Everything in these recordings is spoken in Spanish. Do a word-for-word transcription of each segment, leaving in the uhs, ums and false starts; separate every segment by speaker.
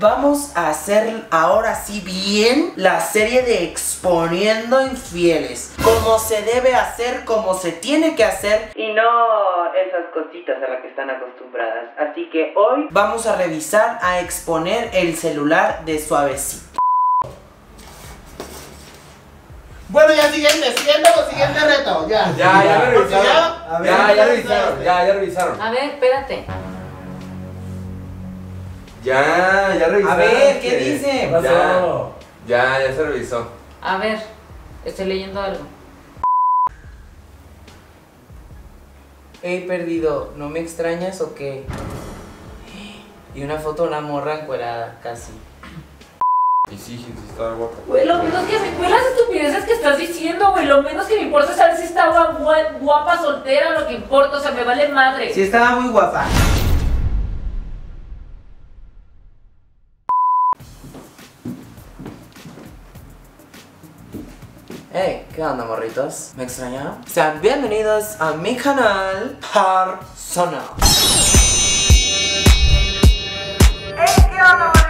Speaker 1: vamos a hacer ahora sí bien la serie de Exponiendo Infieles. Como se debe hacer, como se tiene que hacer y no esas cositas a las que están acostumbradas. Así que hoy vamos a revisar a exponer el celular de Suavecito.
Speaker 2: Bueno, ya siguiente, siguiente o siguiente reto, ya.
Speaker 3: Ya, ya me revisaron.
Speaker 2: Ya,
Speaker 3: Ya, ya revisaron, ya, ya revisaron.
Speaker 4: A ver, espérate.
Speaker 3: Ya, ya revisaron.
Speaker 1: A ver, ¿qué dice?
Speaker 3: Ya, ya, ya se revisó.
Speaker 4: A ver, estoy leyendo algo.
Speaker 1: He perdido, ¿no me extrañas o qué? Y una foto de una morra encuerada, casi.
Speaker 3: Y sí, sí, está guapa.
Speaker 4: Güey, lo menos que me pues las estupideces que estás diciendo, güey. Lo menos que me importa es saber si estaba guapa, guapa, soltera, lo que importa, o sea, me vale madre.
Speaker 1: Sí, estaba muy guapa. Hey, ¿qué onda, morritos? ¿Me extrañaron? Sean bienvenidos a mi canal Persona. Hey, ¿qué onda, morritos?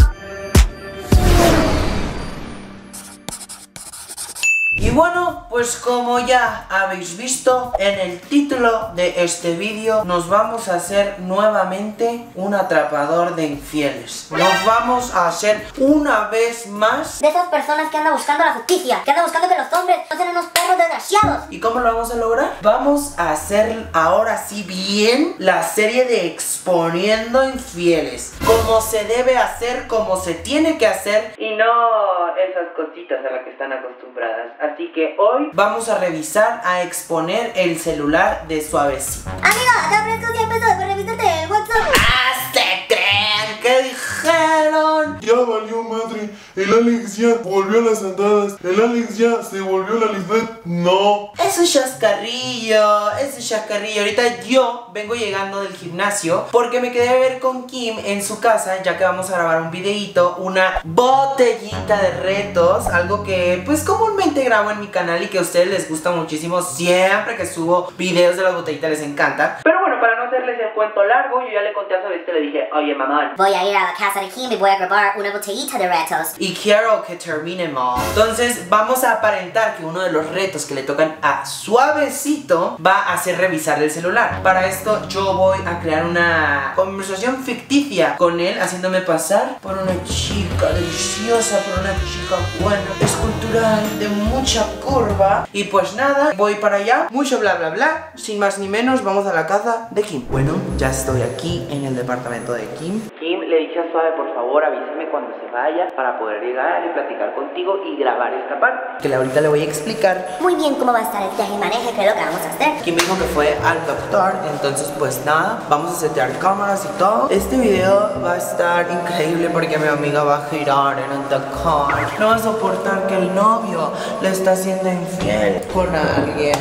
Speaker 1: Y bueno, pues como ya habéis visto en el título de este vídeo, nos vamos a hacer nuevamente un atrapador de infieles. Nos vamos a hacer una vez más
Speaker 5: de esas personas que andan buscando la justicia, que andan buscando que los hombres no sean unos perros desgraciados.
Speaker 1: ¿Y cómo lo vamos a lograr? Vamos a hacer ahora sí bien la serie de Exponiendo Infieles. Como se debe hacer, como se tiene que hacer y no esas cositas a las que están acostumbradas. Así que hoy vamos a revisar a exponer el celular de Suavecito.
Speaker 5: Amiga, te ofrezco cien pesos por revisarte el WhatsApp.
Speaker 1: ¡Ah, se creen! ¿Qué dijeron?
Speaker 6: Ya valió madre, el Alex ya volvió a las andadas, el Alex ya se volvió a la Lisbeth, no.
Speaker 1: Eso es chascarrillo, eso es chascarrillo. Ahorita yo vengo llegando del gimnasio porque me quedé a ver con Kim en su casa, ya que vamos a grabar un videíto, una botellita de retos, algo que pues comúnmente grabo en mi canal y que a ustedes les gusta muchísimo. Siempre que subo videos de las botellitas les encanta. Pero bueno, para no hacerles el cuento largo, yo ya le conté a Suavecito y le dije, oye mamá,
Speaker 5: voy a ir a la casa de Kim y voy a grabar una botellita de retos.
Speaker 1: y quiero que terminemos. Entonces vamos a aparentar que uno de los retos que le tocan a Suavecito va a ser revisar el celular. Para esto yo voy a crear una conversación ficticia con él, haciéndome pasar por una chica deliciosa, por una chica buena, escultural, de mucha curva. Y pues nada, voy para allá, mucho bla bla bla. Sin más ni menos, vamos a la casa de Kim. Bueno, ya estoy aquí en el departamento de Kim. Kim, le dije a Suave, por favor, avísame cuando se vaya para poder llegar y platicar contigo y grabar esta parte. Que ahorita le voy a explicar.
Speaker 5: Muy bien, ¿cómo va a estar el viaje y maneje? ¿Qué es lo que vamos a hacer?
Speaker 1: Kim dijo que fue al doctor, entonces pues nada, vamos a setear cámaras y todo. Este video va a estar increíble porque mi amiga va a girar en el Dakar. No va a soportar que el novio le está haciendo infiel con alguien.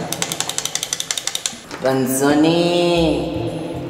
Speaker 1: Panzoni.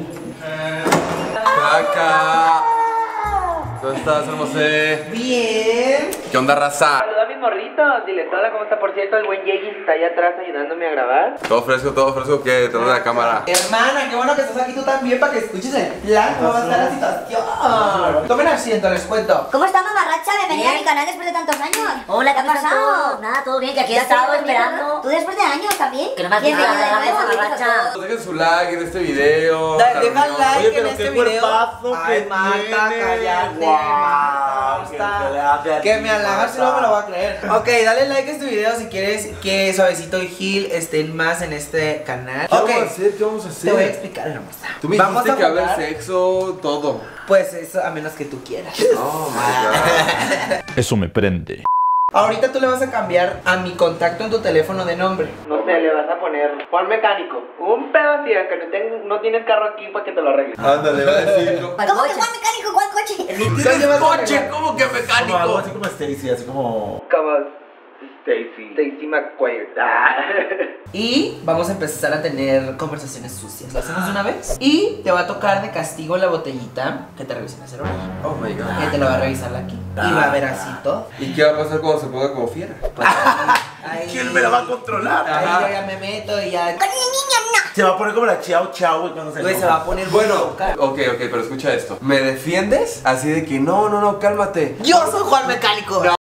Speaker 3: Caca. ¿Cómo estás, hermosé?
Speaker 1: Bien.
Speaker 3: ¿Qué onda, raza?
Speaker 1: Saluda a mis morritos, dile hola, ¿cómo está? Por cierto, el buen Yegi está allá atrás ayudándome a grabar.
Speaker 3: Todo fresco, todo fresco, que te la cámara.
Speaker 1: Hermana, qué bueno que estás aquí tú también para que escuches el plan, cómo va a estar la situación. Tomen asiento, les cuento.
Speaker 5: ¿Cómo está, mamarracha? Bienvenida a mi canal después de tantos años. Hola, ¿qué ha pasado? Nada, todo bien, que aquí he estado esperando. ¿Tú después de años también? Que no me has dicho nada, mamarracha.
Speaker 3: Dejen su like en este video.
Speaker 1: Da- Deja
Speaker 3: Carmen.
Speaker 1: like
Speaker 6: Oye,
Speaker 1: en
Speaker 6: pero
Speaker 1: este
Speaker 6: qué
Speaker 1: video.
Speaker 6: cuerpazo
Speaker 1: Ay,
Speaker 6: que
Speaker 1: Marta,
Speaker 6: tiene.
Speaker 1: cállate.
Speaker 6: Guau,
Speaker 1: Marta,
Speaker 6: que
Speaker 1: está-
Speaker 6: te le hace a
Speaker 1: Que
Speaker 6: ti,
Speaker 1: me halagas y
Speaker 6: Marta.
Speaker 1: no me lo va a creer. Ok, dale like a este video si quieres que Suavecito y Gil estén más en este canal.
Speaker 3: ¿Qué
Speaker 1: Ok,
Speaker 3: vamos a hacer? ¿Qué vamos a
Speaker 1: te voy a
Speaker 3: hacer?
Speaker 1: explicar, hermosa.
Speaker 3: Tú me
Speaker 1: Vamos
Speaker 3: dijiste
Speaker 1: a
Speaker 3: que haber
Speaker 1: jugar.
Speaker 3: sexo, todo.
Speaker 1: Pues eso, a menos que tú quieras.
Speaker 3: Oh my god.
Speaker 7: Eso me prende.
Speaker 1: Ahorita tú le vas a cambiar a mi contacto en tu teléfono de nombre. No sé, le vas a poner Juan Mecánico. Un pedo así, que no, ten- no tienes carro aquí para que te lo arregle.
Speaker 3: Ándale, va a decirlo.
Speaker 5: ¿Cómo que Juan Mecánico? ¿Cuál coche?
Speaker 1: ¿Qué llevas a
Speaker 3: coche?
Speaker 1: arreglar?
Speaker 3: ¿Cómo que
Speaker 6: Como algo
Speaker 3: mecánico?
Speaker 6: así como Stacy, así como...
Speaker 1: Como
Speaker 6: Stacy.
Speaker 1: Stacy McQuaid. Y vamos a empezar a tener conversaciones sucias. ¿Lo hacemos de una vez? Y te va a tocar de castigo la botellita que te revisen el celular.
Speaker 3: Oh my god.
Speaker 1: Que te lo va a revisar la aquí. Y va a ver así todo.
Speaker 3: ¿Y qué va a pasar cuando se ponga como fiera?
Speaker 1: Ahí,
Speaker 6: ¿Quién me la va a controlar?
Speaker 1: ahí
Speaker 3: Ajá.
Speaker 1: yo ya me meto y ya.
Speaker 5: Con el niño no.
Speaker 7: Se va a poner como la Chiao Chao, güey, cuando se
Speaker 1: Güey, se va a poner
Speaker 3: Bueno,
Speaker 1: loca.
Speaker 3: ok, ok, pero escucha esto. ¿Me defiendes? Así de que no, no, no, cálmate.
Speaker 1: Yo soy Juan Mecánico.
Speaker 3: No.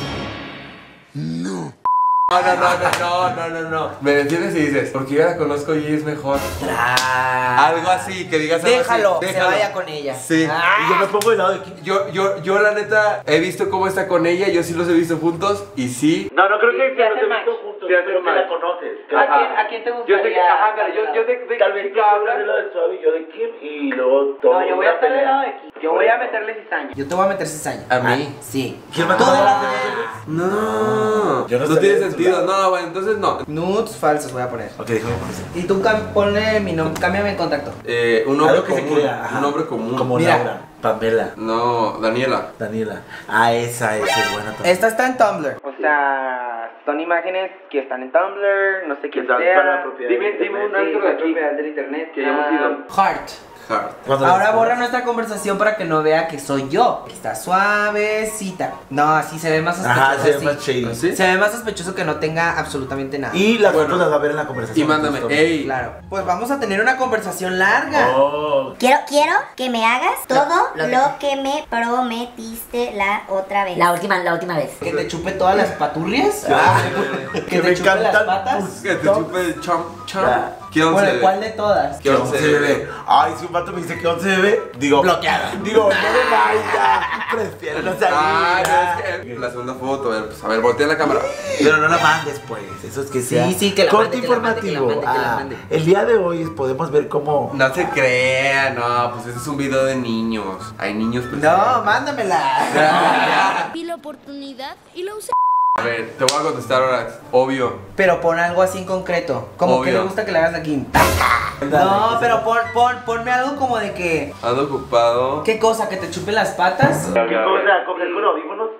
Speaker 3: No, no, no, no, no, no, no. Me defiendes y dices, porque yo la conozco y es mejor. Algo así, que digas algo
Speaker 1: Déjalo,
Speaker 3: así.
Speaker 1: que se vaya con ella.
Speaker 3: Sí.
Speaker 7: Y yo me pongo del lado de Kim.
Speaker 3: Yo, yo, yo la neta he visto cómo está con ella, yo sí los he visto juntos y sí.
Speaker 7: No, no creo que
Speaker 1: Sí,
Speaker 7: los
Speaker 1: hace
Speaker 7: he
Speaker 1: match.
Speaker 7: visto juntos,
Speaker 3: Sí, hace
Speaker 7: pero que
Speaker 3: match.
Speaker 7: la conoces.
Speaker 1: ¿A quién, ¿A quién te gustaría?
Speaker 3: Yo sé que, ajá, pero yo, yo sé de
Speaker 7: Tal
Speaker 3: qué
Speaker 7: vez
Speaker 3: chica
Speaker 7: tú
Speaker 3: hablas.
Speaker 7: del lado de Suave y yo de Kim y luego todo.
Speaker 1: No, yo voy a estar del
Speaker 7: pelea.
Speaker 1: lado de aquí. Yo voy a meterle cizaña. Yo te voy a meter cizaña.
Speaker 3: ¿A mí?
Speaker 1: Sí.
Speaker 7: ¿Quién me
Speaker 1: Tú
Speaker 7: toma
Speaker 1: del
Speaker 7: la
Speaker 1: lado
Speaker 7: de-
Speaker 3: No,
Speaker 7: Yo no
Speaker 3: no
Speaker 7: estaría
Speaker 3: tiene
Speaker 7: de tu
Speaker 3: sentido.
Speaker 7: lado.
Speaker 3: No, bueno, entonces no.
Speaker 1: Nudes falsos voy a poner.
Speaker 7: Ok, déjame poner así.
Speaker 1: Y tú cam- ponle mi nombre, cámbiame el contacto.
Speaker 3: Eh, un nombre
Speaker 7: Algo que se
Speaker 3: común.
Speaker 7: crea. ajá.
Speaker 3: Un nombre común.
Speaker 7: Como
Speaker 1: Mira.
Speaker 7: Laura, Pamela,
Speaker 3: No, Daniela.
Speaker 7: Daniela. Ah, esa, esa es buena también.
Speaker 1: Esta está en Tumblr. O sea, son imágenes que están en Tumblr, no sé quién
Speaker 7: están
Speaker 1: sea.
Speaker 7: para la propiedad
Speaker 3: Dime,
Speaker 7: del
Speaker 3: dime un
Speaker 7: internet.
Speaker 3: antro de aquí
Speaker 1: propiedad del internet.
Speaker 3: que hayamos ido.
Speaker 1: Heart.
Speaker 3: Heart.
Speaker 7: Cuando
Speaker 1: Ahora
Speaker 7: les-
Speaker 1: borra nuestra conversación para que no vea que soy yo. Está suavecita. No, así se ve más sospechoso.
Speaker 7: Ajá, se ve
Speaker 1: así.
Speaker 7: más shady.
Speaker 3: ¿Así?
Speaker 1: Se ve más sospechoso que no tenga absolutamente nada.
Speaker 7: Y las
Speaker 3: Bueno.
Speaker 7: fotos las va a ver en la conversación.
Speaker 3: Y mándame,
Speaker 7: justo.
Speaker 3: ey.
Speaker 1: Claro. Pues vamos a tener una conversación larga.
Speaker 7: Oh.
Speaker 5: Quiero, quiero que me hagas todo
Speaker 1: lo
Speaker 5: lo,
Speaker 1: que-
Speaker 5: que me prometiste la otra vez.
Speaker 8: La última, la última vez.
Speaker 1: Que te chupe todas las paturrias.
Speaker 7: Ah,
Speaker 1: que
Speaker 7: que
Speaker 1: te
Speaker 7: me
Speaker 1: chupe las
Speaker 7: encantan
Speaker 1: patas.
Speaker 7: tus-
Speaker 3: Que te chupe el chomp, chomp.
Speaker 7: Ya.
Speaker 3: ¿Qué once?
Speaker 1: Bueno, ¿cuál de todas?
Speaker 3: ¿Qué
Speaker 7: ¿Qué once
Speaker 3: once,
Speaker 7: bebé?
Speaker 3: bebé?
Speaker 7: Ay, si un vato me dice que once bebé, digo.
Speaker 1: Bloqueada.
Speaker 7: Digo, no me vaya. Prefiero no salir.
Speaker 3: Ah, no, es que la segunda foto, a ver, pues a ver, voltea la cámara.
Speaker 7: Pero no la mandes, pues. Eso es que
Speaker 1: Sí,
Speaker 7: sea.
Speaker 1: sí, que la
Speaker 7: corte
Speaker 1: mande, que la mande,
Speaker 7: informativo.
Speaker 1: que la mande, que la
Speaker 7: Ah,
Speaker 1: mande.
Speaker 7: el día de hoy podemos ver cómo.
Speaker 3: No se crea, no, pues este es un video de niños. Hay niños presentes.
Speaker 1: No, mándamela.
Speaker 9: Vi la oportunidad y la usé.
Speaker 3: A ver, te voy a contestar ahora. Obvio.
Speaker 1: Pero pon algo así en concreto. Como que
Speaker 3: Obvio.
Speaker 1: le gusta que le hagas aquí. No, pero pon, pon, ponme algo como de que.
Speaker 3: Ando ocupado.
Speaker 1: ¿Qué cosa? ¿Que te chupe las patas?
Speaker 7: ¿Qué cosa? ¿Coger con audífonos?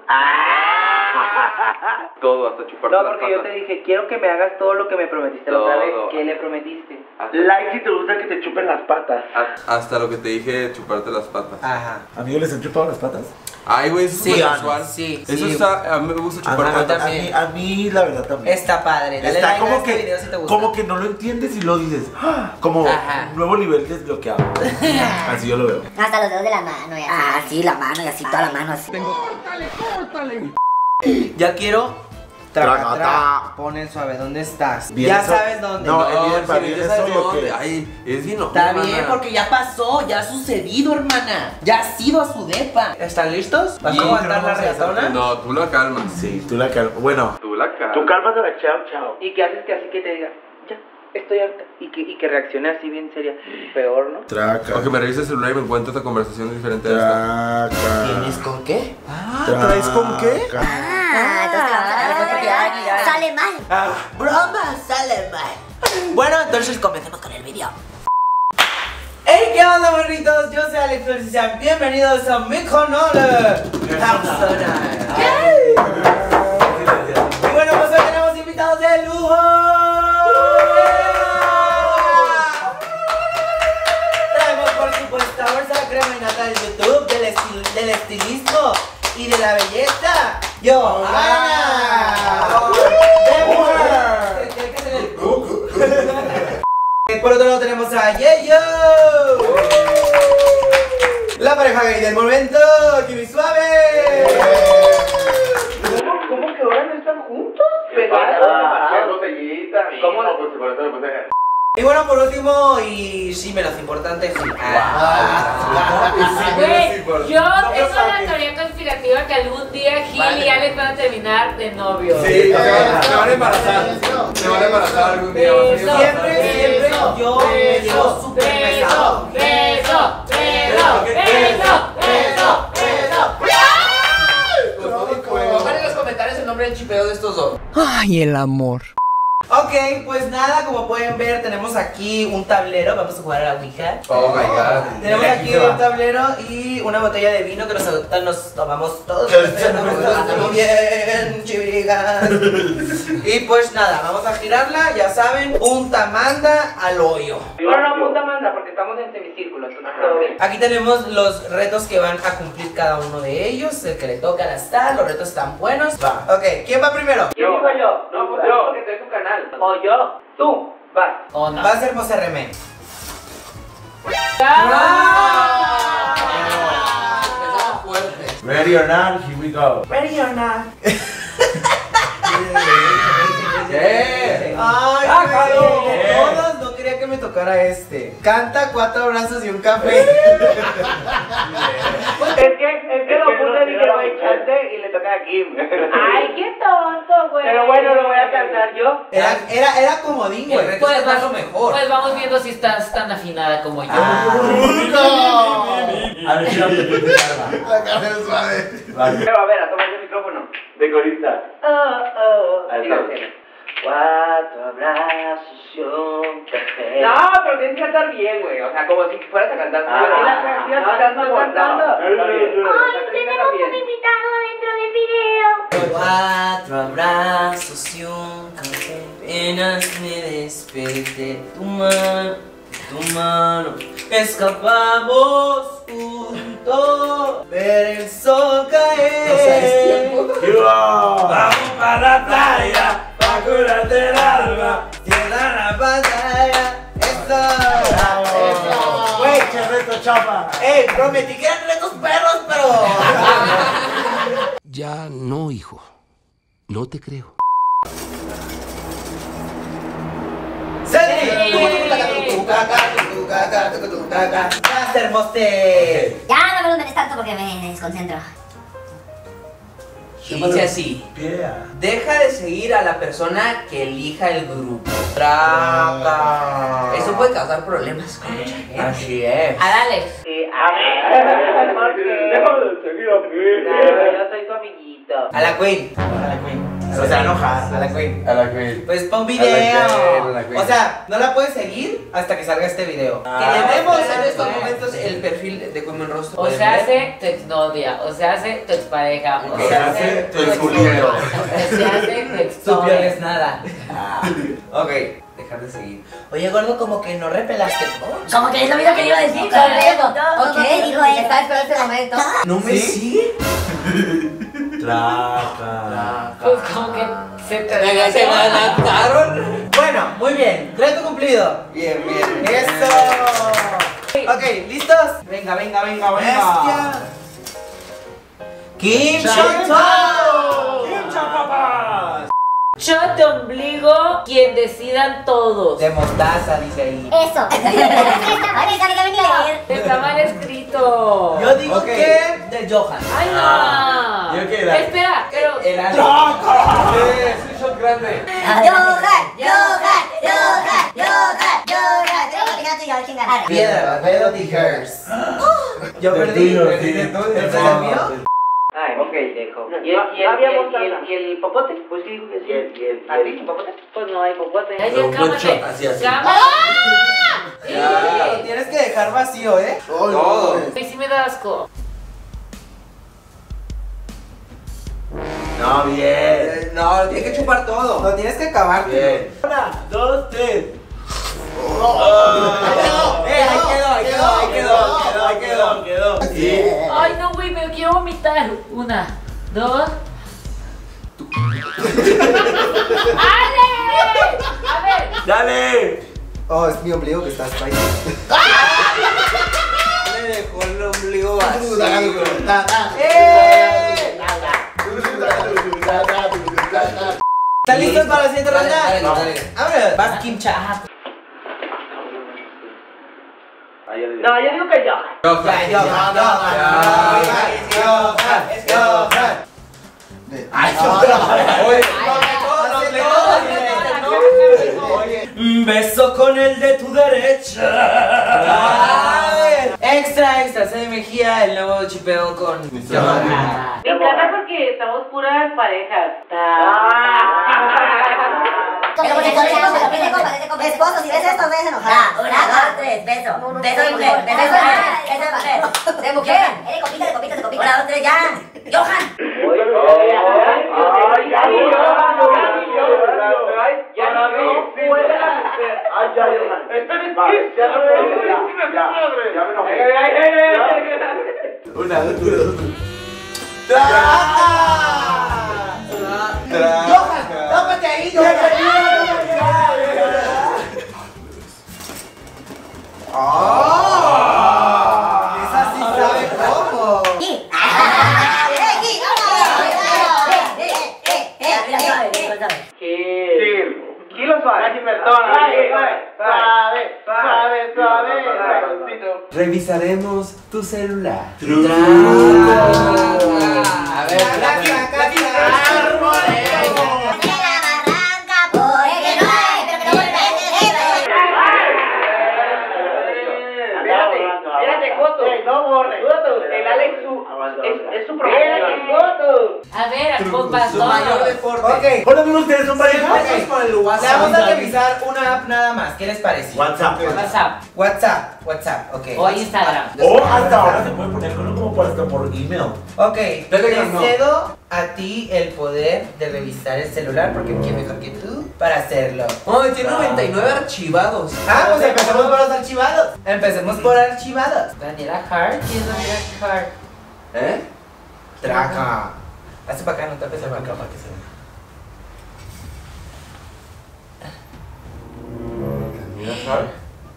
Speaker 3: Todo, hasta chuparte
Speaker 1: No,
Speaker 3: las
Speaker 1: porque yo
Speaker 3: patas.
Speaker 1: te dije, quiero que me hagas todo lo que me prometiste la otra vez.
Speaker 3: Todo.
Speaker 1: ¿Qué le prometiste?
Speaker 3: Hasta,
Speaker 7: Like si te gusta que te chupen las patas.
Speaker 3: hasta lo que te dije, chuparte las patas.
Speaker 1: Ajá.
Speaker 7: ¿Amigos les han chupado las patas?
Speaker 3: Ay, güey, eso
Speaker 1: Sí,
Speaker 3: es
Speaker 1: ah,
Speaker 3: casual.
Speaker 1: sí,
Speaker 3: Eso
Speaker 1: sí.
Speaker 3: está, a mí me gusta
Speaker 7: A,
Speaker 3: chupar
Speaker 7: a- a
Speaker 3: patas.
Speaker 7: mí, a mí, la verdad también.
Speaker 1: Está padre. Dale
Speaker 7: Está
Speaker 1: like a
Speaker 7: como
Speaker 1: este
Speaker 7: que,
Speaker 1: video si te gusta.
Speaker 7: como que no lo entiendes y lo dices. ¡Ah! Como
Speaker 1: Ajá.
Speaker 7: un nuevo nivel desbloqueado. Así yo lo veo.
Speaker 5: Hasta los dedos de la mano y así.
Speaker 8: Ah, sí, la mano y así, toda la mano así.
Speaker 1: Ya quiero.
Speaker 7: Tragata.
Speaker 1: Traga, pon el suave. ¿Dónde estás?
Speaker 7: Bien,
Speaker 1: Ya
Speaker 7: eso-
Speaker 1: sabes dónde.
Speaker 7: No,
Speaker 3: No,
Speaker 7: el video
Speaker 3: sí,
Speaker 7: para
Speaker 3: ya
Speaker 7: mí
Speaker 3: sabes
Speaker 7: es solo
Speaker 3: dónde.
Speaker 7: que-
Speaker 3: Ay, es vino.
Speaker 1: Está bien, porque ya pasó, ya ha sucedido, hermana. Ya has ido a su depa. ¿Están listos? ¿Vas
Speaker 3: Y-
Speaker 1: a aguantar la
Speaker 7: vamos a hacer-
Speaker 1: reatona?
Speaker 3: No, tú la calmas.
Speaker 7: Sí, tú la calmas. Bueno,
Speaker 3: Tú la calmas.
Speaker 7: tú cálmate la chao, chao.
Speaker 1: ¿Y qué haces que así que te diga, ya, estoy harta? Y que, y que reaccione así bien seria. Peor, ¿no?
Speaker 7: Traca.
Speaker 3: O que me revise el celular y me encuentro otra conversación diferente a esta.
Speaker 7: Traca.
Speaker 1: ¿Tienes con qué? Ah,
Speaker 7: ¿traes con qué?
Speaker 5: Ah, entonces la vamos a tener que cuidar. Sale mal.
Speaker 1: broma sale mal. Bueno, entonces comencemos con el video. ¡Hey! ¿Qué onda, morritos? Yo soy Alex Flores y sean bienvenidos a mi canal. Y bueno, pues hoy tenemos invitados de lujo. Traemos por supuesto a Bolsa Crema y Nata del YouTube, del, estil- del estilismo y de la belleza. ¡Johanna! Por otro lado tenemos a Yeyo, la pareja gay del momento, Kimi Suave. ¿Cómo, ¿Cómo que ahora no están juntos? ¿Cómo? Y bueno, por último, y sí, menos importante, sí. Ah.
Speaker 4: Güey, yo tengo la teoría conspirativa que algún día Gil y Alex van a terminar de novios.
Speaker 3: Sí, se van, se van a embarazar. Se van a embarazar algún día. van a salir
Speaker 4: Beso,
Speaker 1: Siempre, siempre
Speaker 4: beso,
Speaker 1: yo me
Speaker 4: beso,
Speaker 1: llevo súper pesado.
Speaker 4: beso, beso, beso, beso, beso, beso.
Speaker 1: Pongan en los comentarios el nombre del chipeo de estos dos. Ay, el amor. Ok, pues nada, como pueden ver, tenemos aquí un tablero. Vamos a jugar a la Ouija.
Speaker 3: Oh my god.
Speaker 1: Tenemos
Speaker 7: Aquí
Speaker 1: aquí
Speaker 7: se va.
Speaker 1: un tablero y una botella de vino que nos, ahorita nos tomamos todos. Muy bien, chicas. Y pues nada, vamos a girarla, ya saben, punta manda al hoyo. Bueno, no punta manda porque estamos en semicírculo. entonces todo bien. Aquí tenemos los retos que van a cumplir cada uno de ellos. El que le toca al azar, los retos están buenos. Va. Ok, ¿quién va primero?
Speaker 4: ¿Quién digo yo? No, pues
Speaker 3: Yo.
Speaker 4: porque estoy en tu canal. O yo.
Speaker 1: Tú.
Speaker 10: Vas.
Speaker 4: O no.
Speaker 1: Va a ser Mos R M.
Speaker 4: ¡Ah!
Speaker 3: Empezamos fuerte.
Speaker 7: Ready or not, here we go.
Speaker 1: Ready or not.
Speaker 3: ¿Qué?
Speaker 1: Ay,
Speaker 3: ¡Sácalo!
Speaker 1: güey, de todos no quería que me tocara este. Canta cuatro abrazos y un café.
Speaker 10: Es que, es que lo puse y dije, no hay chance y le toca a Kim.
Speaker 4: Ay, qué tonto, güey.
Speaker 10: Pero bueno, lo voy a cantar yo.
Speaker 1: Era, era, era comodín, güey.
Speaker 3: Pues,
Speaker 4: Pues,
Speaker 3: va
Speaker 4: vas-
Speaker 3: lo mejor.
Speaker 4: pues vamos viendo si estás tan afinada como yo.
Speaker 7: A ver, si no te
Speaker 2: La cara es suave.
Speaker 10: Pero a ver, a tomar el micrófono.
Speaker 7: De corista.
Speaker 10: Oh, oh.
Speaker 7: Ahí
Speaker 10: Sigue,
Speaker 7: está.
Speaker 10: sigue. Cuatro abrazos y un café. No, pero tienes que cantar bien, güey. O sea, como si fueras a cantar.
Speaker 7: Ah,
Speaker 10: Pero si la canción no, estás mal cantando.
Speaker 7: Ay,
Speaker 5: Tenemos un invitado dentro del video.
Speaker 1: Cuatro abrazos y un café. Apenas me desperté. Tu mano, tu mano. Escapamos juntos. Ver el sol caer. Vamos para la playa. Pa' curarte el alma. Cierra la pantalla. Eso.
Speaker 7: Güey, che reto, chapa.
Speaker 1: Ey, prometí que eran retos perros, pero.
Speaker 11: Ya no, hijo. No te creo.
Speaker 1: Master Moste.
Speaker 5: Ya no me lo metes tanto porque me desconcentro.
Speaker 1: Y dice así:
Speaker 7: Yeah.
Speaker 1: deja de seguir a la persona que elija el grupo. Traca.
Speaker 3: Eso puede causar problemas con mucha gente.
Speaker 1: Así es.
Speaker 4: A Alex.
Speaker 10: Sí, a ver. ¿Por qué?
Speaker 7: Déjame de seguir a
Speaker 10: No, yo soy tu amiguito.
Speaker 1: A la Queen. A la Queen. Se va a enojar. A la Queen.
Speaker 3: A la Queen.
Speaker 1: Pues pon
Speaker 3: A la
Speaker 1: video.
Speaker 3: Queen, a la Queen.
Speaker 1: O sea, no la puedes seguir hasta que salga este video.
Speaker 3: Que
Speaker 1: le
Speaker 3: le
Speaker 1: demos
Speaker 3: vemos en estos momentos el perfil de Queen Rostro.
Speaker 4: O se hace tu exnovia, o se hace tu expareja, o
Speaker 3: Ok.
Speaker 4: se
Speaker 7: Se
Speaker 4: hace
Speaker 7: hace
Speaker 4: tu
Speaker 7: tu
Speaker 4: exnovio,
Speaker 7: exnovio.
Speaker 4: o se hace tu
Speaker 1: Tú
Speaker 4: exnovia.
Speaker 1: pierdes nada.
Speaker 3: Ok, dejar de seguir.
Speaker 1: Oye, gordo, como que no repelaste.
Speaker 5: Como que es lo mismo que le iba a decir. Correcto. Ok, dijo él. Estaba esperando este momento.
Speaker 1: ¿No me sigue?
Speaker 7: Traca.
Speaker 4: Pues como que se te
Speaker 3: ¿Se me adaptaron?
Speaker 1: Bueno, muy bien. Reto cumplido.
Speaker 3: Bien, bien.
Speaker 1: ¡Eso! Ok, ¿listos? Venga, venga, venga, venga. Kim Chong-chong.
Speaker 7: ¡Kim Chapapas!
Speaker 4: Shot de ombligo, quien decidan todos.
Speaker 1: De mostaza, dice ahí.
Speaker 5: Eso. Ay, me que venía a leer.
Speaker 4: Está mal escrito.
Speaker 1: Yo digo
Speaker 3: Ok.
Speaker 1: que de Johan.
Speaker 4: Ay, no.
Speaker 3: ¿Yo qué era?
Speaker 4: Espera, pero.
Speaker 1: Era
Speaker 3: Sí, es un shot grande.
Speaker 5: Johan, Johan, Johan, Johan, Johan. Tengo que ganar tú y yo, chingada.
Speaker 1: Piedra, Melody Hers. Yo
Speaker 7: Del
Speaker 1: perdí.
Speaker 7: tuyo,
Speaker 1: ¿Perdí
Speaker 7: sí.
Speaker 1: de todo? ¿El
Speaker 7: No,
Speaker 1: mío?
Speaker 10: Ay, ok, dejo.
Speaker 2: No,
Speaker 10: ¿Y el,
Speaker 2: no
Speaker 10: y el,
Speaker 2: había
Speaker 10: y el,
Speaker 2: mostaza.
Speaker 10: y el, y el popote? Pues sí, dijo que sí.
Speaker 2: Y el- y el-
Speaker 10: ¿A
Speaker 2: y
Speaker 10: ti,
Speaker 2: el-
Speaker 10: popote?
Speaker 2: Pues no hay popote.
Speaker 4: Ay,
Speaker 7: Pero un buen
Speaker 4: cálmate.
Speaker 7: shot, así, así.
Speaker 4: Cálmate.
Speaker 1: Ya, lo tienes que dejar vacío, ¿eh?
Speaker 3: Todo.
Speaker 4: Sí, sí me da asco.
Speaker 7: No, bien.
Speaker 3: Eh, No, tiene que chupar todo.
Speaker 1: Lo tienes que acabar.
Speaker 7: Bien. Una, dos, tres.
Speaker 1: Eh, ahí quedó, ahí quedó, ahí quedó.
Speaker 7: Ahí quedó, quedó. Sí.
Speaker 4: Ay, no, güey, me quiero vomitar. Una, dos. ¡Ale! A ver.
Speaker 7: ¡Dale!
Speaker 1: Oh, es mi ombligo que está hasta ahí.
Speaker 3: Le dejó el ombligo vacío.
Speaker 1: ¡Eh! ¿Están listos para la siguiente
Speaker 3: Dale, dale,
Speaker 1: ronda?
Speaker 3: dale.
Speaker 1: Vámonos. Vas, Kim Cha.
Speaker 10: No, yo digo que yo.
Speaker 1: Ya, yo,
Speaker 3: Ya.
Speaker 1: yo, yo, yo.
Speaker 7: Ay,
Speaker 3: Oye,
Speaker 1: Un beso con el de tu derecha. Ay. Extra, extra, se de Mejía, el nuevo chipeo con.
Speaker 10: Me encanta porque estamos puras parejas.
Speaker 5: Pero porque tú eres copa, eres copa, eres copa. Esposo, si ves esto, ves enojada. Una, dos, tres, beso. Beso de mujer, beso de mujer, beso de mujer. De mujer. Eres copita, de copita, de copita. Una, dos, tres, ya. Johan.
Speaker 7: Una, dos, tres.
Speaker 1: Johan, tómate ahí, Johan.
Speaker 3: revisaremos tu celular.
Speaker 2: Truco.
Speaker 3: A ver,
Speaker 10: no borre. El Alex su, es, es su promoción.
Speaker 4: A ver, pues
Speaker 1: Su mayor deporte.
Speaker 2: Ok. Hola amigos, ¿ustedes son pareja?
Speaker 1: Ok.
Speaker 2: Con el
Speaker 1: Le
Speaker 2: WhatsApp.
Speaker 1: vamos a revisar una app nada más. ¿Qué les parece?
Speaker 2: WhatsApp.
Speaker 4: WhatsApp
Speaker 1: WhatsApp, WhatsApp, ok.
Speaker 4: o Instagram.
Speaker 2: O hasta ahora se puede poner con como por hasta por email.
Speaker 1: Ok,
Speaker 3: Telegram
Speaker 1: te
Speaker 3: no.
Speaker 1: cedo a ti el poder de revisar el celular porque quién mejor que tú para hacerlo.
Speaker 3: Oh, tiene noventa y nueve archivados.
Speaker 1: Ah, pues empecemos por los archivados. Empecemos por archivados.
Speaker 4: Daniela Hart, ¿quién es Daniela Hart?
Speaker 3: ¿Eh?
Speaker 1: Traca. Hazte para acá, no te apes para acá.
Speaker 2: Para que se
Speaker 3: Daniela Hart.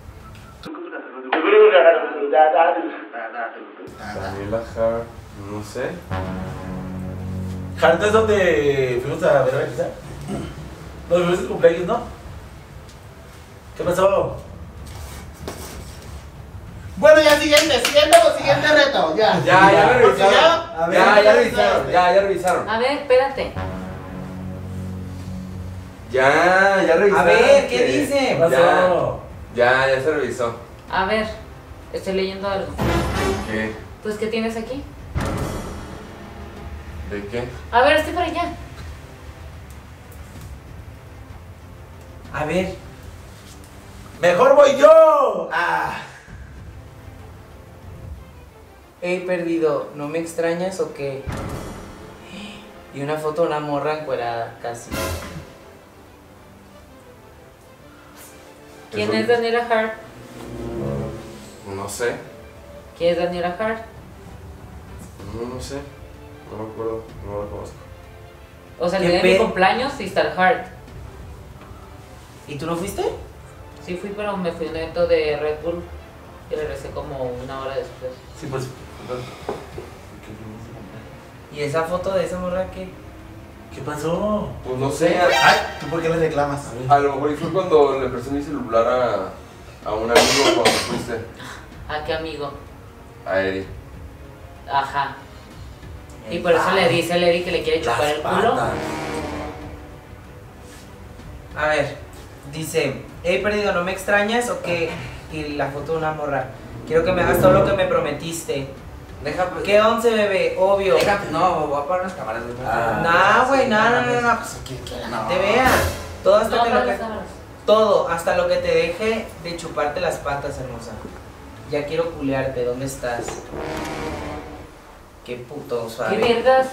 Speaker 3: Daniela Hart. No sé.
Speaker 2: Jarte es donde fuimos a ver a Melissa. Nos fuimos el cumpleaños, ¿no? ¿Qué pasó? Bueno, ya siguiente, siguiente o siguiente reto, ya.
Speaker 3: Ya, ya
Speaker 2: Porque
Speaker 3: revisaron.
Speaker 2: ya- a ver,
Speaker 3: Ya, ya
Speaker 2: ya
Speaker 3: revisaron. Ya, ya revisaron.
Speaker 4: A ver, espérate.
Speaker 3: Ya, ya revisaron.
Speaker 1: A ver, ¿qué
Speaker 3: que-
Speaker 1: dice?
Speaker 2: ¿Qué pasó?
Speaker 3: Ya, ya se revisó.
Speaker 4: A ver, estoy leyendo algo.
Speaker 3: ¿Qué?
Speaker 4: Pues, ¿qué tienes aquí?
Speaker 3: ¿De qué?
Speaker 4: A ver, estoy para allá.
Speaker 1: A ver.
Speaker 2: ¡Mejor voy yo! Ah.
Speaker 1: He perdido, ¿no me extrañas o qué? Y una foto de una morra encuerada, casi.
Speaker 4: ¿Quién
Speaker 3: Eso-
Speaker 4: es Daniela Hart?
Speaker 3: No sé.
Speaker 4: ¿Quién es Daniela Hart?
Speaker 3: No, no sé. No me acuerdo. No la conozco.
Speaker 4: O sea, el
Speaker 1: ¿Qué
Speaker 4: día de mi
Speaker 1: pe-
Speaker 4: cumpleaños y está el Hart.
Speaker 1: ¿Y tú no fuiste?
Speaker 4: Sí fui, pero me fui a un evento de Red Bull y regresé como una hora después.
Speaker 2: Sí, pues.
Speaker 1: ¿Y esa foto de esa morra qué?
Speaker 2: ¿Qué pasó?
Speaker 3: Pues no sé.
Speaker 2: Ay, ¿tú por qué le reclamas?
Speaker 3: A lo mejor fue cuando le presté mi celular a, a un amigo cuando fuiste.
Speaker 4: ¿A qué amigo?
Speaker 3: A Eri.
Speaker 4: Ajá. Y por eso le dice a Eri que le quiere chupar el culo.
Speaker 1: A ver, dice, he perdido, ¿no me extrañas o qué? Y la foto de una morra. Quiero que me hagas todo lo que me prometiste.
Speaker 3: Deja,
Speaker 1: ¿Qué once, bebé? Obvio.
Speaker 3: Deja, no, voy a apagar las cámaras.
Speaker 1: No, güey, no, no, no, no, pues que, que la gente vea. Todo hasta
Speaker 4: No,
Speaker 1: que
Speaker 4: no
Speaker 1: lo que,
Speaker 4: las cámaras.
Speaker 1: todo, hasta lo que te deje de chuparte las patas, hermosa. Ya quiero culearte, ¿dónde estás? Qué puto
Speaker 4: ¿Qué
Speaker 1: suave.
Speaker 4: vergas?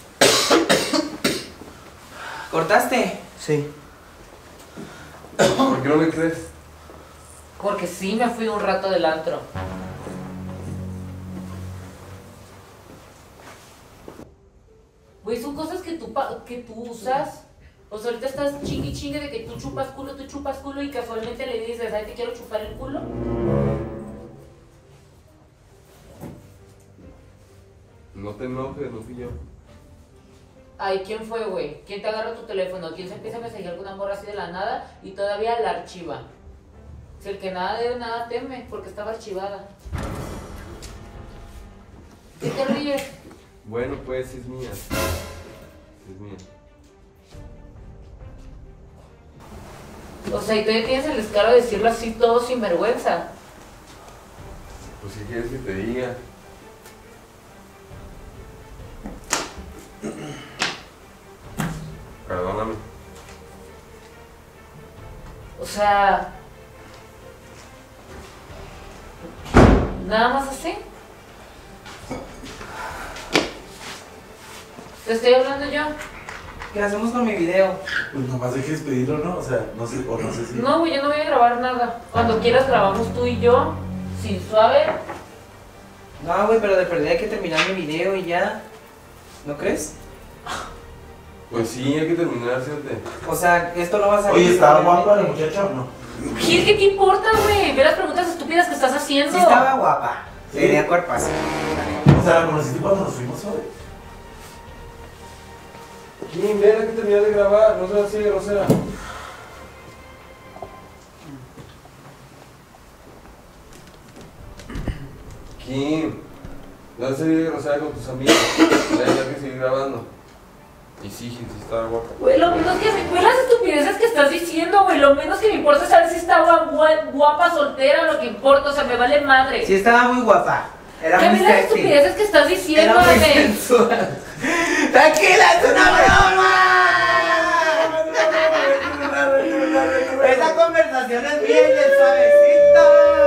Speaker 1: ¿Cortaste? Sí.
Speaker 3: ¿Por qué no me crees?
Speaker 4: Porque sí me fui un rato del antro. Güey, son cosas que tú, pa- que tú usas. O sea, ahorita estás chingue y chingue de que tú chupas culo, tú chupas culo y casualmente le dices, ay, te quiero chupar el culo.
Speaker 3: No te enojes, no fui yo.
Speaker 4: Ay, ¿quién fue, güey? ¿Quién te agarra tu teléfono? ¿Quién se empieza a mensajear con una morra así de la nada y todavía la archiva? Si el que nada debe, nada teme, porque estaba archivada. ¿Qué te ríes?
Speaker 3: Bueno, pues es mía. Es mía.
Speaker 4: O sea, y todavía tienes el descaro de decirlo así todo sin vergüenza.
Speaker 3: Pues ¿qué quieres que te diga? Perdóname.
Speaker 4: O sea... Nada más así. Te estoy hablando yo.
Speaker 1: ¿Qué hacemos con mi video?
Speaker 2: Pues nomás dejes pedirlo, ¿no? O sea, no sé, o no sé si.
Speaker 4: No, güey, yo no voy a grabar nada. Cuando quieras grabamos tú y yo, sin suave.
Speaker 1: No, güey, pero de perdida hay que terminar mi video y ya. ¿No crees?
Speaker 3: Pues sí, hay que terminar, fíjate.
Speaker 1: O sea, esto no va a salir.
Speaker 2: Oye, ¿estaba guapa la
Speaker 1: probablemente.
Speaker 2: muchacha o no?
Speaker 4: Gil, ¿qué te importa, güey? Ve las preguntas estúpidas que estás haciendo.
Speaker 1: Sí estaba guapa.
Speaker 2: Sí.
Speaker 1: Tenía cuerpazo.
Speaker 2: O sea, la conociste cuando nos fuimos, ¿sabes?
Speaker 3: Kim, ven, hay que terminar de grabar, no seas así, grosera. Kim, no has seguido grosera con tus amigos. Ya hay que seguir grabando. Y sí, sí estaba guapa.
Speaker 4: Güey, lo menos que me las estupideces que estás diciendo, güey. Lo menos que me importa es saber si estaba guapa, guapa, soltera, lo que importa. O sea, me vale madre.
Speaker 1: Sí, estaba muy guapa. Era
Speaker 4: ¿Qué
Speaker 1: muy
Speaker 4: me las
Speaker 1: sexy.
Speaker 4: estupideces que estás diciendo,
Speaker 1: Era muy
Speaker 4: güey?
Speaker 1: sensual. ¡Tranquila, es una broma! Esa conversación es bien de suavecito.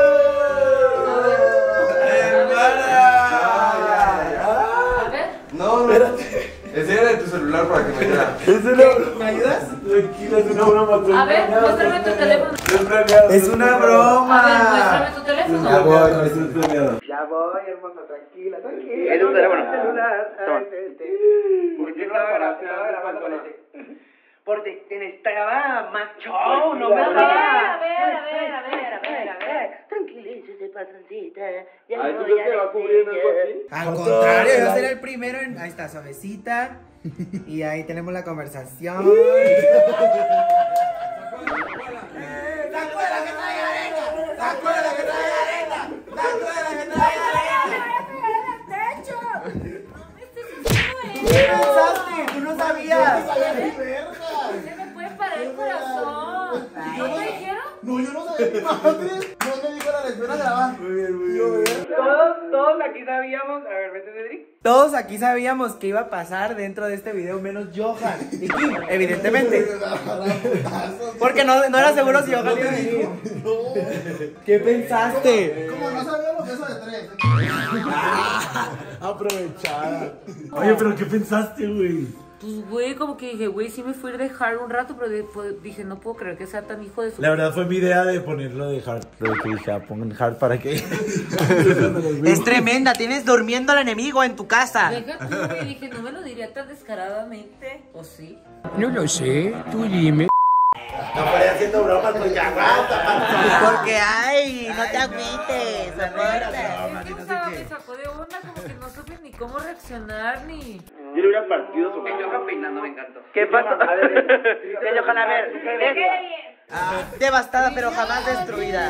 Speaker 4: A ver.
Speaker 3: No, no. Espérate. Enséñale tu celular para que me vea.
Speaker 1: ¿Me ayudas?
Speaker 2: Tranquila, es una broma.
Speaker 4: A ver, muéstrame tu teléfono.
Speaker 1: Es una broma.
Speaker 4: A ver, muéstrame tu teléfono.
Speaker 2: Ya voy, no estoy planeado.
Speaker 10: Ya voy, hermano, tranquila, tranquila. Es un teléfono. Celular. ¿Por qué estaba grabando con ese? Porque necesitaba más show, no me
Speaker 4: A ver,
Speaker 10: da.
Speaker 4: a ver, a ver, a ver, a ver, a ver.
Speaker 5: Tranquilícese, patroncita. Ya
Speaker 2: Ay, ¿tú
Speaker 5: voy
Speaker 2: crees que va a cubrir algo así?
Speaker 1: Al contrario, yo seré el primero en... Ahí está, suavecita. Y ahí tenemos la conversación. ¿Qué pensaste? ¿Tú no sabías?
Speaker 4: Se me puede parar el corazón. ¿No te dijeron?
Speaker 6: No, yo no sabía mi madre. No me dijo la lección a grabar. Muy bien, muy bien.
Speaker 10: Todos, todos aquí sabíamos. A ver, vete, Cedric.
Speaker 1: Todos aquí sabíamos qué iba a pasar dentro de este video, menos Johan y Kim, evidentemente. Porque no, no era seguro si Johan iba a venir. ¿Qué pensaste?
Speaker 6: Como no sabíamos eso de tres.
Speaker 2: Aprovechada. Oye, pero ¿qué pensaste, güey?
Speaker 4: Pues, güey, como que dije, güey, sí me fui a dejar un rato, pero después dije, no puedo creer que sea tan hijo de su...
Speaker 2: La verdad fue mi idea de ponerlo de hard. Pero que dije, ah, pongan hard para que.
Speaker 1: Es tremenda, tienes durmiendo al enemigo en tu casa.
Speaker 4: Deja tú, güey, dije, no me lo diría tan descaradamente, ¿o sí?
Speaker 11: No lo sé, tú dime.
Speaker 2: No vaya haciendo bromas porque aguanta,
Speaker 1: Porque, ay, no te agüites, soporta.
Speaker 4: Es que, o sea, me sacó de onda, como que no supe ni cómo reaccionar, ni...
Speaker 10: Yo le hubiera partido su mano. Johan peinando me encantó. ¿Qué pasó? ¿Qué, Johan? A ver.
Speaker 1: Ah, devastada, pero jamás destruida.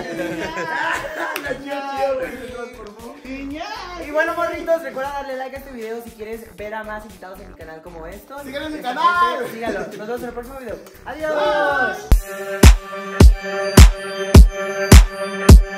Speaker 1: Y bueno, morritos, recuerda darle like a este video si quieres ver a más invitados en mi canal como estos.
Speaker 6: ¡Síganme en mi canal!
Speaker 1: Síganlo. Nos vemos en el próximo video. ¡Adiós!